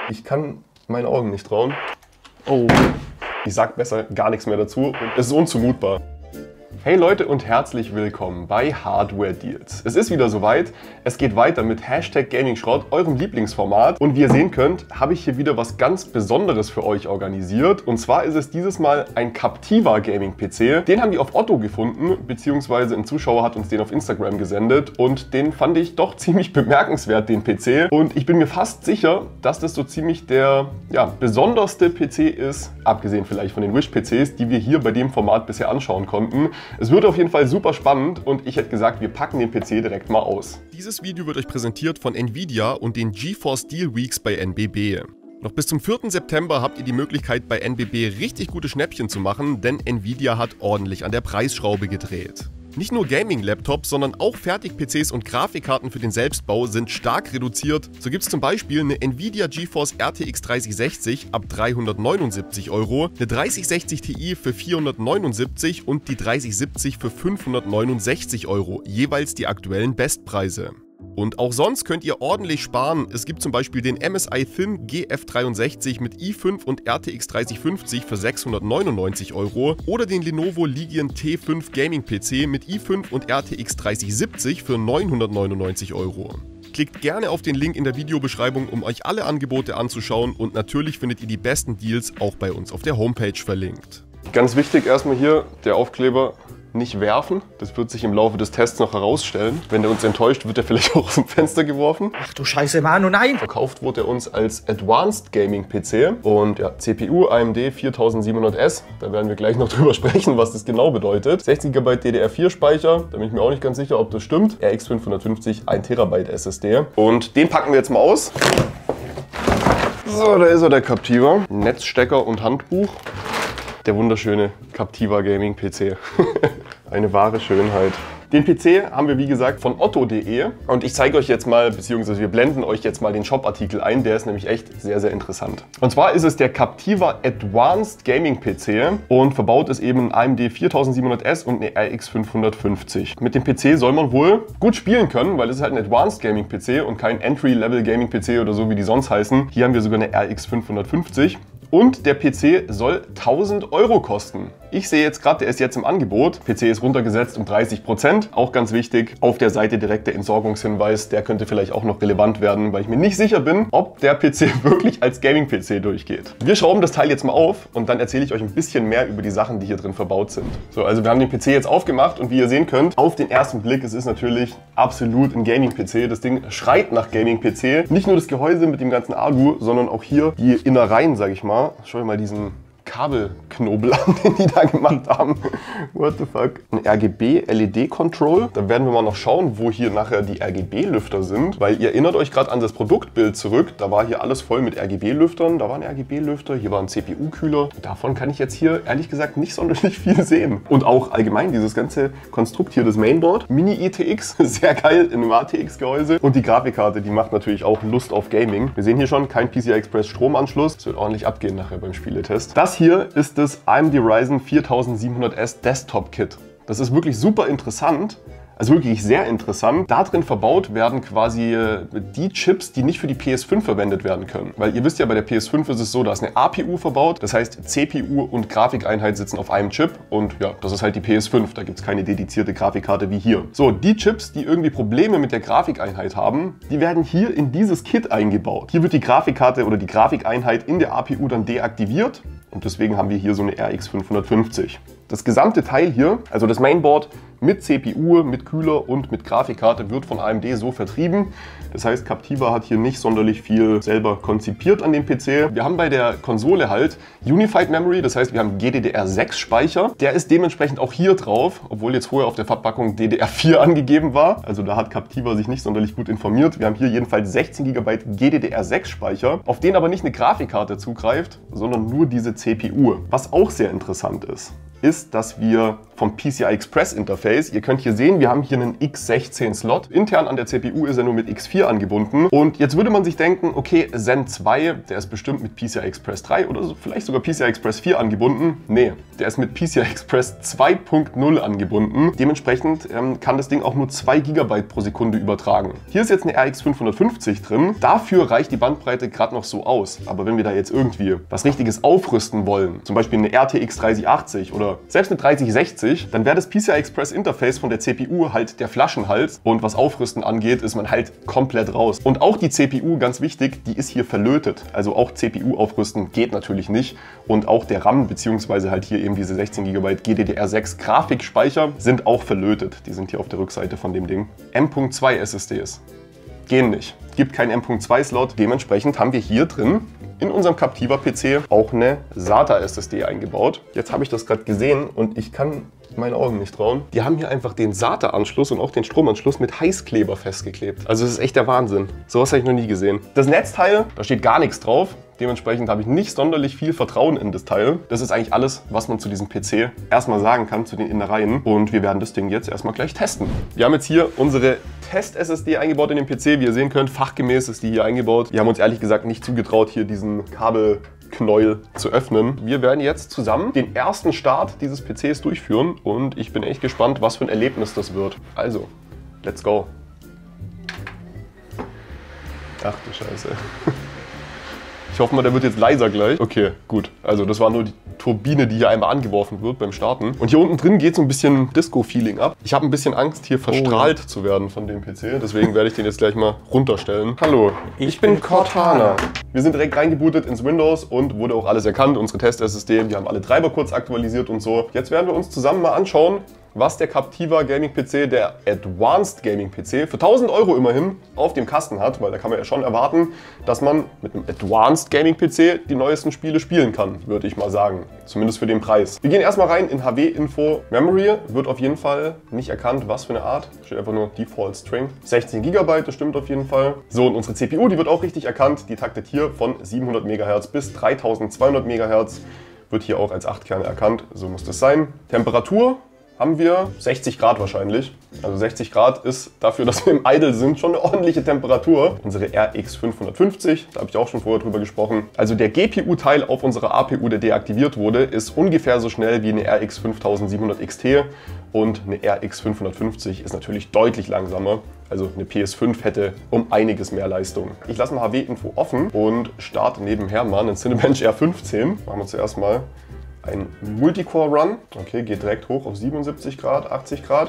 Ich kann meinen Augen nicht trauen. Oh. Ich sag besser gar nichts mehr dazu und es ist unzumutbar. Hey Leute und herzlich willkommen bei Hardware Deals. Es ist wieder soweit, es geht weiter mit #GamingSchrott, eurem Lieblingsformat. Und wie ihr sehen könnt, habe ich hier wieder was ganz Besonderes für euch organisiert. Und zwar ist es dieses Mal ein Captiva Gaming PC. Den haben wir auf Otto gefunden, beziehungsweise ein Zuschauer hat uns den auf Instagram gesendet. Und den fand ich doch ziemlich bemerkenswert, den PC. Und ich bin mir fast sicher, dass das so ziemlich der besonderste PC ist, abgesehen vielleicht von den Wish-PCs, die wir hier bei dem Format bisher anschauen konnten. Es wird auf jeden Fall super spannend und ich hätte gesagt, wir packen den PC direkt mal aus. Dieses Video wird euch präsentiert von Nvidia und den GeForce Deal Weeks bei NBB. Noch bis zum 4. September habt ihr die Möglichkeit, bei NBB richtig gute Schnäppchen zu machen, denn Nvidia hat ordentlich an der Preisschraube gedreht. Nicht nur Gaming-Laptops, sondern auch Fertig-PCs und Grafikkarten für den Selbstbau sind stark reduziert. So gibt es zum Beispiel eine Nvidia GeForce RTX 3060 ab 379 €, eine 3060 Ti für 479 und die 3070 für 569 €, jeweils die aktuellen Bestpreise. Und auch sonst könnt ihr ordentlich sparen. Es gibt zum Beispiel den MSI Thin GF63 mit i5 und RTX 3050 für 699 € oder den Lenovo Legion T5 Gaming PC mit i5 und RTX 3070 für 999 €. Klickt gerne auf den Link in der Videobeschreibung, um euch alle Angebote anzuschauen und natürlich findet ihr die besten Deals auch bei uns auf der Homepage verlinkt. Ganz wichtig erstmal hier, der Aufkleber nicht werfen. Das wird sich im Laufe des Tests noch herausstellen. Wenn der uns enttäuscht, wird er vielleicht auch aus dem Fenster geworfen. Ach du Scheiße, Manu, nein! Verkauft wurde er uns als Advanced Gaming PC und ja, CPU AMD 4700S. Da werden wir gleich noch drüber sprechen, was das genau bedeutet. 16 GB DDR4 Speicher, da bin ich mir auch nicht ganz sicher, ob das stimmt. RX 550, 1 TB SSD. Und den packen wir jetzt mal aus. So, da ist er, der Captiva. Netzstecker und Handbuch. Der wunderschöne Captiva Gaming PC. Eine wahre Schönheit. Den PC haben wir wie gesagt von otto.de und ich zeige euch jetzt mal, beziehungsweise wir blenden euch jetzt mal den Shop-Artikel ein, der ist nämlich echt sehr, sehr interessant. Und zwar ist es der Captiva Advanced Gaming PC und verbaut ist eben ein AMD 4700S und eine RX 550. Mit dem PC soll man wohl gut spielen können, weil es ist halt ein Advanced Gaming PC und kein Entry-Level Gaming PC oder so, wie die sonst heißen. Hier haben wir sogar eine RX 550. Und der PC soll 1000 € kosten. Ich sehe jetzt gerade, der ist jetzt im Angebot. PC ist runtergesetzt um 30%. Auch ganz wichtig, auf der Seite direkt der Entsorgungshinweis. Der könnte vielleicht auch noch relevant werden, weil ich mir nicht sicher bin, ob der PC wirklich als Gaming-PC durchgeht. Wir schrauben das Teil jetzt mal auf und dann erzähle ich euch ein bisschen mehr über die Sachen, die hier drin verbaut sind. So, also wir haben den PC jetzt aufgemacht und wie ihr sehen könnt, auf den ersten Blick, es ist natürlich absolut ein Gaming-PC. Das Ding schreit nach Gaming-PC. Nicht nur das Gehäuse mit dem ganzen Alu, sondern auch hier die Innereien, sage ich mal. Schau dir mal diesen Kabelknobel an, den die da gemacht haben. What the fuck? Ein RGB-LED-Control. Da werden wir mal noch schauen, wo hier nachher die RGB-Lüfter sind. Weil ihr erinnert euch gerade an das Produktbild zurück. Da war hier alles voll mit RGB-Lüftern. Da waren RGB-Lüfter, hier war ein CPU-Kühler. Davon kann ich jetzt hier ehrlich gesagt nicht sonderlich viel sehen. Und auch allgemein dieses ganze Konstrukt hier, das Mainboard. Mini-ITX, sehr geil in einem ATX-Gehäuse. Und die Grafikkarte, die macht natürlich auch Lust auf Gaming. Wir sehen hier schon, kein PCI Express Stromanschluss. Das wird ordentlich abgehen nachher beim Spieletest. Das hier ist das AMD Ryzen 4700S Desktop Kit. Das ist wirklich super interessant. Also wirklich sehr interessant. Da drin verbaut werden quasi die Chips, die nicht für die PS5 verwendet werden können. Weil ihr wisst ja, bei der PS5 ist es so, da ist eine APU verbaut. Das heißt, CPU und Grafikeinheit sitzen auf einem Chip. Und ja, das ist halt die PS5. Da gibt es keine dedizierte Grafikkarte wie hier. So, die Chips, die irgendwie Probleme mit der Grafikeinheit haben, die werden hier in dieses Kit eingebaut. Hier wird die Grafikkarte oder die Grafikeinheit in der APU dann deaktiviert. Und deswegen haben wir hier so eine RX 550. Das gesamte Teil hier, also das Mainboard mit CPU, mit Kühler und mit Grafikkarte, wird von AMD so vertrieben. Das heißt, Captiva hat hier nicht sonderlich viel selber konzipiert an dem PC. Wir haben bei der Konsole halt Unified Memory, das heißt, wir haben GDDR6 Speicher. Der ist dementsprechend auch hier drauf, obwohl jetzt vorher auf der Verpackung DDR4 angegeben war. Also da hat Captiva sich nicht sonderlich gut informiert. Wir haben hier jedenfalls 16 GB GDDR6 Speicher, auf den aber nicht eine Grafikkarte zugreift, sondern nur diese CPU. Was auch sehr interessant ist, ist, dass wir vom PCI Express Interface, ihr könnt hier sehen, wir haben hier einen X16 Slot. Intern an der CPU ist er nur mit X4 angebunden. Und jetzt würde man sich denken, okay, Zen 2, der ist bestimmt mit PCI Express 3 oder so, vielleicht sogar PCI Express 4 angebunden. Nee, der ist mit PCI Express 2.0 angebunden. Dementsprechend kann das Ding auch nur 2 GB pro Sekunde übertragen. Hier ist jetzt eine RX 550 drin. Dafür reicht die Bandbreite gerade noch so aus. Aber wenn wir da jetzt irgendwie was Richtiges aufrüsten wollen, zum Beispiel eine RTX 3080 oder selbst eine 3060, dann wäre das PCI Express Interface von der CPU halt der Flaschenhals. Und was Aufrüsten angeht, ist man halt komplett raus. Und auch die CPU, ganz wichtig, die ist hier verlötet. Also auch CPU aufrüsten geht natürlich nicht. Und auch der RAM, beziehungsweise halt hier eben diese 16 GB GDDR6 Grafikspeicher sind auch verlötet. Die sind hier auf der Rückseite von dem Ding. M.2 SSDs gehen nicht. Gibt keinen M.2-Slot. Dementsprechend haben wir hier drin in unserem Captiva PC auch eine SATA SSD eingebaut. Jetzt habe ich das gerade gesehen und ich kann meinen Augen nicht trauen. Die haben hier einfach den SATA-Anschluss und auch den Stromanschluss mit Heißkleber festgeklebt. Also das ist echt der Wahnsinn. Sowas habe ich noch nie gesehen. Das Netzteil, da steht gar nichts drauf. Dementsprechend habe ich nicht sonderlich viel Vertrauen in das Teil. Das ist eigentlich alles, was man zu diesem PC erstmal sagen kann, zu den Innereien. Und wir werden das Ding jetzt erstmal gleich testen. Wir haben jetzt hier unsere Test-SSD eingebaut in den PC. Wie ihr sehen könnt, fachgemäß ist die hier eingebaut. Wir haben uns ehrlich gesagt nicht zugetraut, hier diesen Kabelknäuel zu öffnen. Wir werden jetzt zusammen den ersten Start dieses PCs durchführen und ich bin echt gespannt, was für ein Erlebnis das wird. Also, let's go. Ach du Scheiße. Ich hoffe mal, der wird jetzt leiser gleich. Okay, gut. Also das war nur die Turbine, die hier einmal angeworfen wird beim Starten. Und hier unten drin geht so ein bisschen Disco-Feeling ab. Ich habe ein bisschen Angst, hier verstrahlt zu werden von dem PC. Deswegen werde ich den jetzt gleich mal runterstellen. Hallo, ich bin Cortana. Wir sind direkt reingebootet ins Windows und wurde auch alles erkannt. Unsere Test-SSD, wir haben alle Treiber kurz aktualisiert und so. Jetzt werden wir uns zusammen mal anschauen, was der Captiva Gaming PC, der Advanced Gaming PC, für 1000 € immerhin auf dem Kasten hat, weil da kann man ja schon erwarten, dass man mit einem Advanced Gaming PC die neuesten Spiele spielen kann, würde ich mal sagen. Zumindest für den Preis. Wir gehen erstmal rein in HW-Info Memory. Wird auf jeden Fall nicht erkannt, was für eine Art. Steht einfach nur Default String. 16 GB, das stimmt auf jeden Fall. So, und unsere CPU, die wird auch richtig erkannt. Die taktet hier von 700 MHz bis 3200 MHz. Wird hier auch als 8 Kerne erkannt. So muss das sein. Temperatur haben wir 60 Grad wahrscheinlich. Also 60 Grad ist dafür, dass wir im Idle sind, schon eine ordentliche Temperatur. Unsere RX 550, da habe ich auch schon vorher drüber gesprochen. Also der GPU-Teil auf unserer APU, der deaktiviert wurde, ist ungefähr so schnell wie eine RX 5700 XT. Und eine RX 550 ist natürlich deutlich langsamer. Also eine PS5 hätte um einiges mehr Leistung. Ich lasse mal HW-Info offen und starte nebenher mal einen Cinebench R15. Machen wir zuerst mal ein Multicore-Run. Okay, geht direkt hoch auf 77 Grad, 80 Grad,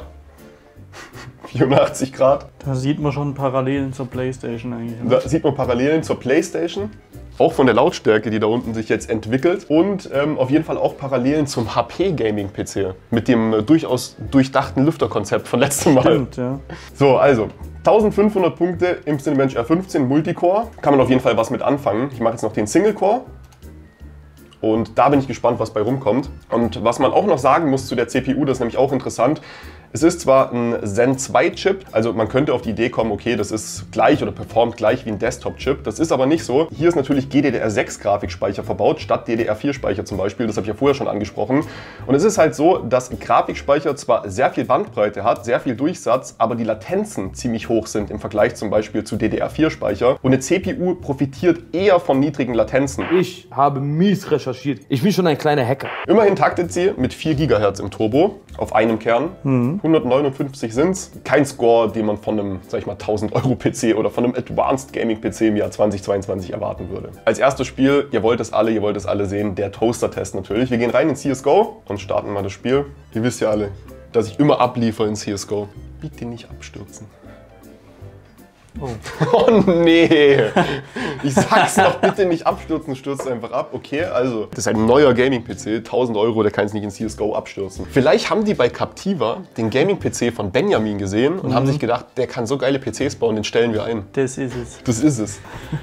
84 Grad. Da sieht man schon Parallelen zur PlayStation eigentlich. Da sieht man Parallelen zur PlayStation. Auch von der Lautstärke, die da unten sich jetzt entwickelt. Und auf jeden Fall auch Parallelen zum HP Gaming PC. Mit dem durchaus durchdachten Lüfterkonzept von letztem Mal. Stimmt, ja. So, also 1500 Punkte im Cinebench R15 Multicore. Kann man auf jeden Fall was mit anfangen. Ich mache jetzt noch den Single-Core. Und da bin ich gespannt, was bei rumkommt. Und was man auch noch sagen muss zu der CPU, das ist nämlich auch interessant. Es ist zwar ein Zen 2 Chip, also man könnte auf die Idee kommen, okay, das ist gleich oder performt gleich wie ein Desktop-Chip. Das ist aber nicht so. Hier ist natürlich GDDR6 Grafikspeicher verbaut, statt DDR4 Speicher zum Beispiel. Das habe ich ja vorher schon angesprochen. Und es ist halt so, dass ein Grafikspeicher zwar sehr viel Bandbreite hat, sehr viel Durchsatz, aber die Latenzen ziemlich hoch sind im Vergleich zum Beispiel zu DDR4 Speicher. Und eine CPU profitiert eher von niedrigen Latenzen. Ich habe mies recherchiert. Ich bin schon ein kleiner Hacker. Immerhin taktet sie mit 4 GHz im Turbo auf einem Kern. 159 sind's. Kein Score, den man von einem, sag ich mal, 1000 € PC oder von einem Advanced Gaming PC im Jahr 2022 erwarten würde. Als erstes Spiel, ihr wollt es alle sehen, der Toaster-Test natürlich. Wir gehen rein in CSGO und starten mal das Spiel. Ihr wisst ja alle, dass ich immer abliefere in CSGO. Bitte nicht abstürzen. Oh. Oh nee! Ich sag's noch, bitte nicht abstürzen, stürzt einfach ab. Okay, also, das ist ein neuer Gaming-PC, 1000 €, der kann es nicht in CSGO abstürzen. Vielleicht haben die bei Captiva den Gaming-PC von Benjamin gesehen und haben sich gedacht, der kann so geile PCs bauen, den stellen wir ein. Das ist es. Das ist es.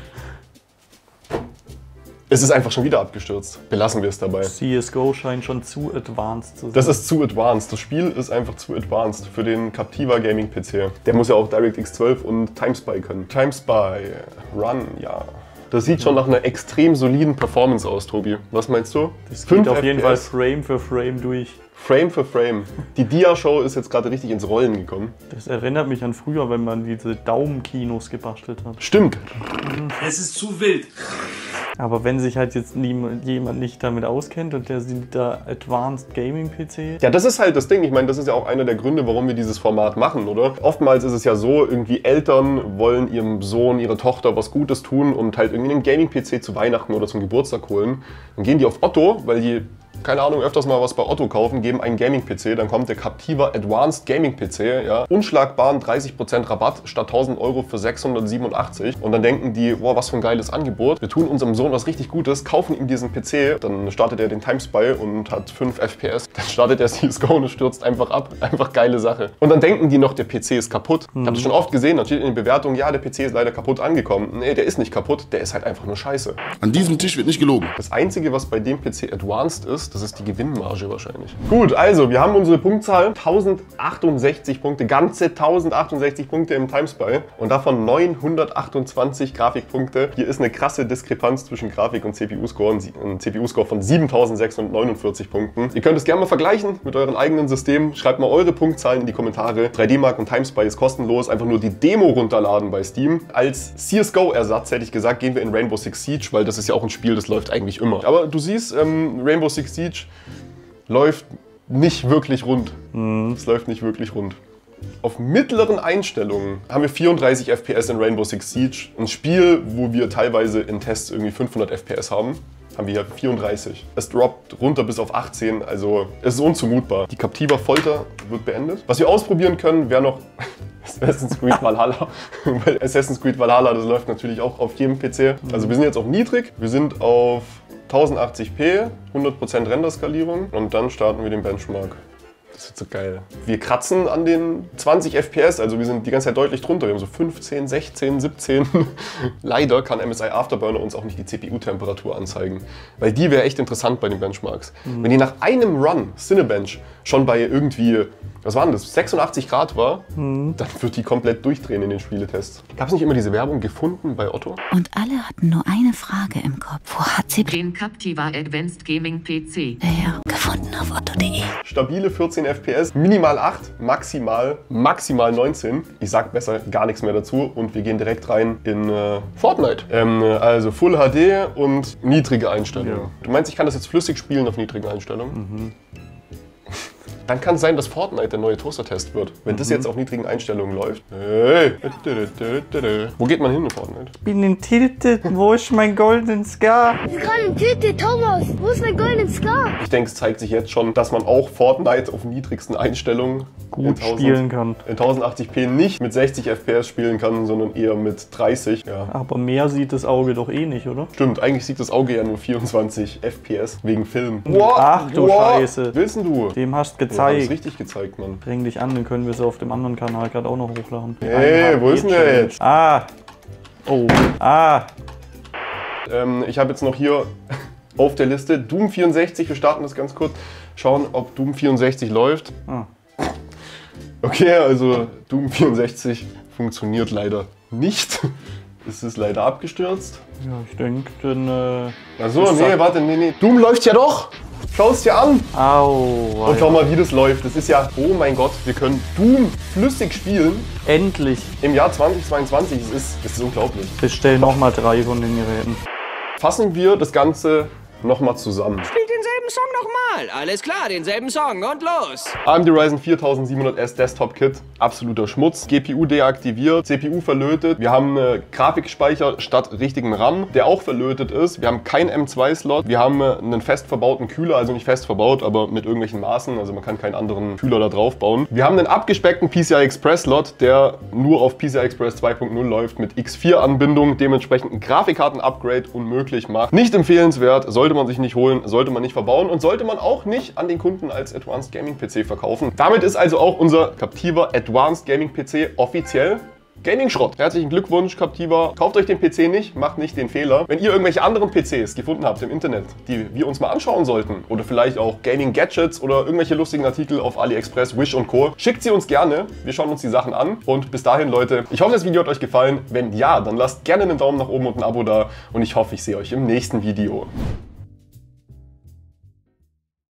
Es ist einfach schon wieder abgestürzt. Belassen wir es dabei. CSGO scheint schon zu advanced zu sein. Das ist zu advanced. Das Spiel ist einfach zu advanced für den Captiva Gaming PC. Der muss ja auch DirectX 12 und TimeSpy können. TimeSpy, Run, ja. Das sieht schon nach einer extrem soliden Performance aus, Tobi. Was meinst du? Das 5 geht auf jeden Fall FPS. Frame für Frame durch. Frame für Frame. Die Dia-Show ist jetzt gerade richtig ins Rollen gekommen. Das erinnert mich an früher, wenn man diese Daumenkinos gebastelt hat. Stimmt. Es ist zu wild. Aber wenn sich halt jetzt jemand nicht damit auskennt und der sieht da Advanced Gaming PC. Ja, das ist halt das Ding. Ich meine, das ist ja auch einer der Gründe, warum wir dieses Format machen, oder? Oftmals ist es ja so, irgendwie Eltern wollen ihrem Sohn, ihrer Tochter was Gutes tun und halt irgendwie einen Gaming-PC zu Weihnachten oder zum Geburtstag holen. Dann gehen die auf Otto, weil die, keine Ahnung, öfters mal was bei Otto kaufen, geben einen Gaming-PC, dann kommt der Captiva Advanced Gaming-PC, ja, unschlagbaren 30% Rabatt statt 1000 Euro für 687 und dann denken die, wow, was für ein geiles Angebot, wir tun unserem Sohn was richtig Gutes, kaufen ihm diesen PC, dann startet er den Timespy und hat 5 FPS, dann startet er CSGO und es stürzt einfach ab, einfach geile Sache. Und dann denken die noch, der PC ist kaputt. Ich habe das schon oft gesehen, dann steht in den Bewertungen, ja, der PC ist leider kaputt angekommen. Nee, der ist nicht kaputt, der ist halt einfach nur scheiße. An diesem Tisch wird nicht gelogen. Das Einzige, was bei dem PC Advanced ist, das ist die Gewinnmarge wahrscheinlich. Gut, also wir haben unsere Punktzahl, 1068 Punkte, ganze 1068 Punkte im Timespy und davon 928 Grafikpunkte. Hier ist eine krasse Diskrepanz zwischen Grafik und CPU-Score, ein CPU-Score von 7649 Punkten. Ihr könnt es gerne mal vergleichen mit euren eigenen Systemen. Schreibt mal eure Punktzahlen in die Kommentare. 3D Mark und Timespy ist kostenlos, einfach nur die Demo runterladen bei Steam. Als CSGO-Ersatz hätte ich gesagt, gehen wir in Rainbow Six Siege, weil das ist ja auch ein Spiel, das läuft eigentlich immer. Aber du siehst, Rainbow Six Siege läuft nicht wirklich rund. Es läuft nicht wirklich rund. Auf mittleren Einstellungen haben wir 34 FPS in Rainbow Six Siege. Ein Spiel, wo wir teilweise in Tests irgendwie 500 FPS haben wir hier 34. Es droppt runter bis auf 18, also es ist unzumutbar. Die Captiva Folter wird beendet. Was wir ausprobieren können, wäre noch Assassin's Creed Valhalla. Weil Assassin's Creed Valhalla, das läuft natürlich auch auf jedem PC. Also wir sind jetzt auf niedrig, wir sind auf 1080p, 100% Renderskalierung und dann starten wir den Benchmark. Das wird so geil. Wir kratzen an den 20 FPS, also wir sind die ganze Zeit deutlich drunter. Wir haben so 15, 16, 17. Leider kann MSI Afterburner uns auch nicht die CPU-Temperatur anzeigen, weil die wäre echt interessant bei den Benchmarks. Wenn die nach einem Run, Cinebench, schon bei irgendwie, was waren das, 86 Grad war, dann wird die komplett durchdrehen in den Spieletests. Gab es nicht immer diese Werbung gefunden bei Otto? Und alle hatten nur eine Frage im Kopf. Wo hat sie Den Captiva Advanced Gaming PC. her? Gefunden auf otto.de. Stabile 14 FPS, minimal 8, maximal 19. Ich sag besser gar nichts mehr dazu und wir gehen direkt rein in Fortnite. Also Full HD und niedrige Einstellungen. Ja. Du meinst, ich kann das jetzt flüssig spielen auf niedrigen Einstellungen? Dann kann es sein, dass Fortnite der neue Toaster-Test wird. Wenn das jetzt auf niedrigen Einstellungen läuft. Hey. Wo geht man hin in Fortnite? Bin in Tilted, wo ist mein Golden Scar? Ich kann Tüte, Thomas. Wo ist mein golden Scar? Ich denke, es zeigt sich jetzt schon, dass man auch Fortnite auf niedrigsten Einstellungen Gut spielen kann. in 1080p nicht mit 60 FPS spielen kann, sondern eher mit 30. Ja. Aber mehr sieht das Auge doch eh nicht, oder? Stimmt, eigentlich sieht das Auge ja nur 24 FPS wegen Film. Ach du Scheiße. Willst denn du? Dem hast du Ja, haben es gezeigt. richtig gezeigt, Mann. Bring dich an, dann können wir es auf dem anderen Kanal gerade auch noch hochladen. Hey, wo ist denn der jetzt? Ah! Oh, ah! Ich habe jetzt noch hier auf der Liste Doom 64. Wir starten das ganz kurz. Schauen, ob Doom 64 läuft. Ah. Okay, also Doom 64 funktioniert leider nicht. Es ist leider abgestürzt. Ja, ich denke, dann. Achso, Das nee, sagt- warte, nee. Doom läuft ja doch! Schau es dir an! Au! Und schau mal, wie das läuft. Das ist ja, oh mein Gott, wir können Doom flüssig spielen Endlich! im Jahr 2022. Es ist unglaublich. Bestell nochmal 3 von den Geräten. Fassen wir das Ganze nochmal zusammen. Spielt denselben Song nochmal. Alles klar, denselben Song und los. AMD Ryzen 4700S Desktop Kit, absoluter Schmutz. GPU deaktiviert, CPU verlötet. Wir haben Grafikspeicher statt richtigen RAM, der auch verlötet ist. Wir haben keinen M2-Slot. Wir haben einen fest verbauten Kühler, also nicht fest verbaut, aber mit irgendwelchen Maßen. Also man kann keinen anderen Kühler da drauf bauen. Wir haben einen abgespeckten PCI Express Slot, der nur auf PCI Express 2.0 läuft mit X4-Anbindung, dementsprechend ein Grafikkarten-Upgrade unmöglich macht. Nicht empfehlenswert, sollte man sich nicht holen, sollte man nicht verbauen und sollte man auch nicht an den Kunden als Advanced Gaming PC verkaufen. Damit ist also auch unser Captiva Advanced Gaming PC offiziell Gaming-Schrott. Herzlichen Glückwunsch, Captiva. Kauft euch den PC nicht, macht nicht den Fehler. Wenn ihr irgendwelche anderen PCs gefunden habt im Internet, die wir uns mal anschauen sollten, oder vielleicht auch Gaming-Gadgets oder irgendwelche lustigen Artikel auf AliExpress, Wish und Co., schickt sie uns gerne. Wir schauen uns die Sachen an. Und bis dahin, Leute, ich hoffe, das Video hat euch gefallen. Wenn ja, dann lasst gerne einen Daumen nach oben und ein Abo da. Und ich hoffe, ich sehe euch im nächsten Video.